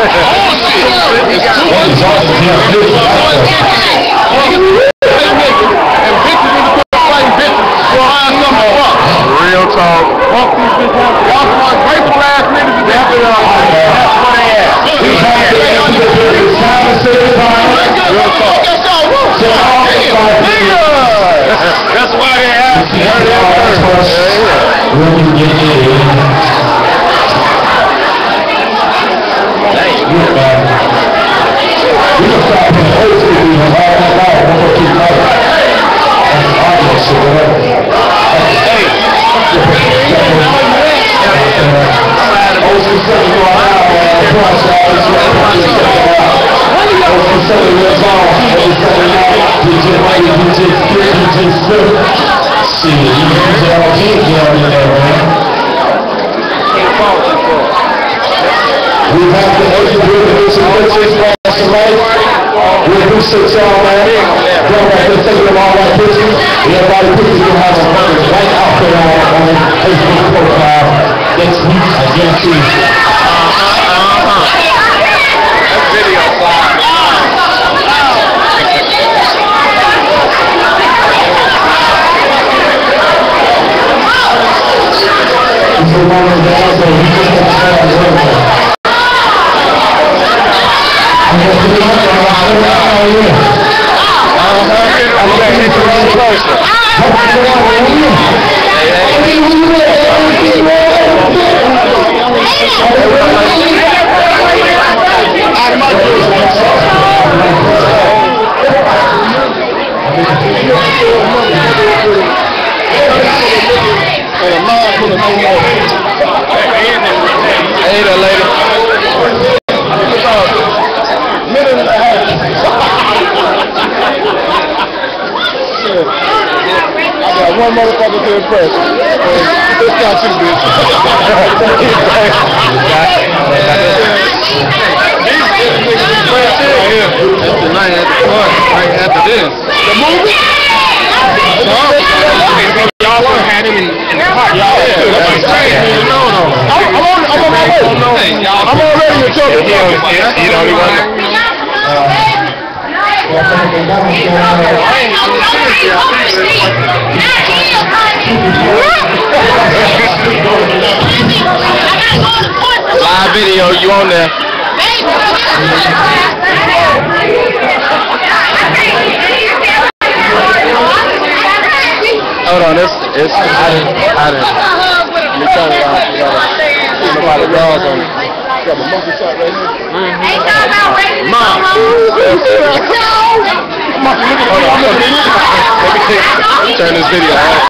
Real talk. Walk these bitches out. Y'all want grateful last minute to death. That's what they have. Real talk. That's why they have. We have to educate some pictures for tonight. We appreciate y'all, man. Going back there taking them all that pictures. Everybody pictures will have a right outfit on the Facebook profile next week. I guarantee you. That's video slide. Hey there, lady. Minute and a half. I got one motherfucker to impress. It's not you, bitch. That's the night at the park, right after this. The movie? Y'all had him in the park. I'm on my way. I'm already in trouble. You know he wasn't. Live video, you on there? Hold on, it's I didn't. Let me tell you, see nobody dogs on it. Got the monkey shot right here. Mom. Hold on, let me turn this video off.